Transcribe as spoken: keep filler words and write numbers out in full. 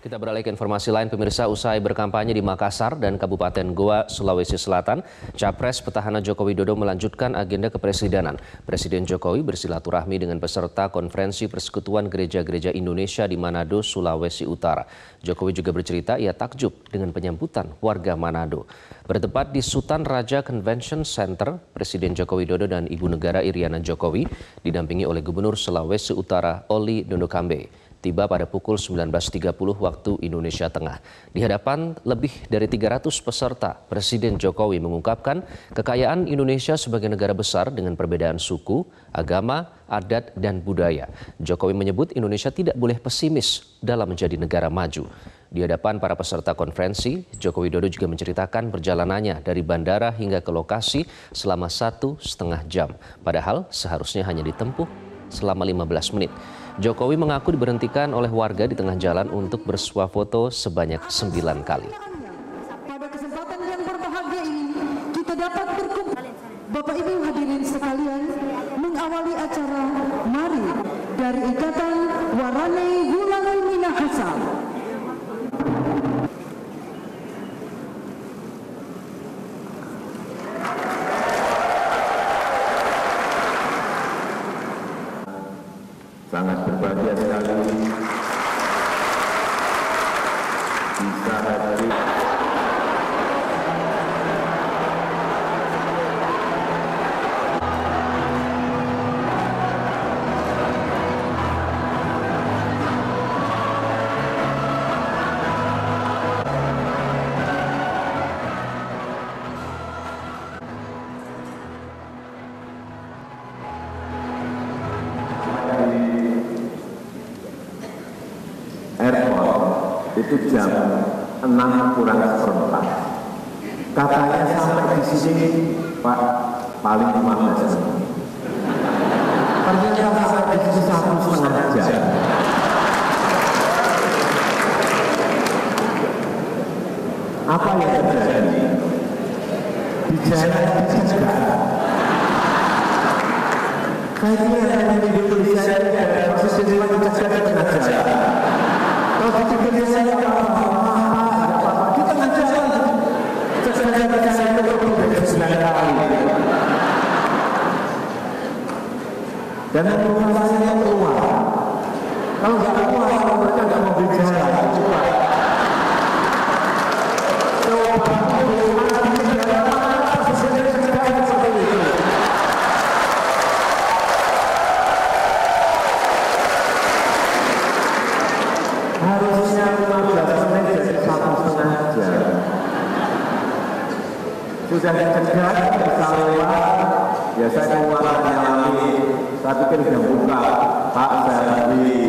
Kita beralih ke informasi lain, pemirsa. Usai berkampanye di Makassar dan Kabupaten Goa, Sulawesi Selatan, Capres petahana Joko Widodo melanjutkan agenda kepresidenan. Presiden Jokowi bersilaturahmi dengan peserta konferensi Persekutuan Gereja-Gereja Indonesia di Manado, Sulawesi Utara. Jokowi juga bercerita ia takjub dengan penyambutan warga Manado. Bertempat di Sutan Raja Convention Center, Presiden Joko Widodo dan Ibu Negara Iriana Jokowi didampingi oleh Gubernur Sulawesi Utara Oli Dondokambe. Tiba pada pukul sembilan belas tiga puluh waktu Indonesia Tengah. Di hadapan lebih dari tiga ratus peserta, Presiden Jokowi mengungkapkan kekayaan Indonesia sebagai negara besar dengan perbedaan suku, agama, adat, dan budaya. Jokowi menyebut Indonesia tidak boleh pesimis dalam menjadi negara maju. Di hadapan para peserta konferensi, Joko Widodo juga menceritakan perjalanannya dari bandara hingga ke lokasi selama satu setengah jam. Padahal seharusnya hanya ditempuh selama lima belas menit. Jokowi mengaku diberhentikan oleh warga di tengah jalan untuk bersuah foto sebanyak sembilan kali. Pada kesempatan yang berbahagia ini, kita dapat berkumpul. Bapak Ibu hadirin sekalian, mengawali acara Mari dari Ikatan Warane Gulang Minahasa. Sangat berbahagia sekali bisa hadir airport itu jam enam kurang seperempat. Katanya sampai di sini Pak paling lima belas menit. Ternyata sampai di sini satu setengah jam. Apa yang terjadi? Di jalan dicegah. Saya kira yang di Indonesia ini ada proses yang dicegah di tengah jalan. Kalau di Indonesia ini apa-apa, di tengah jalan, cegah-cegah saya itu berbeda sembilan kali. Dan provokasinya keluar. Kalau nggak keluar, mereka nggak mau berjalan. Coba. Harusnya lima belas menit jadi satu setengah jam. Sudah dicegah, bisa lewat. Ya saya keluar nyalami, saya pikir sudah buka. Pak, saya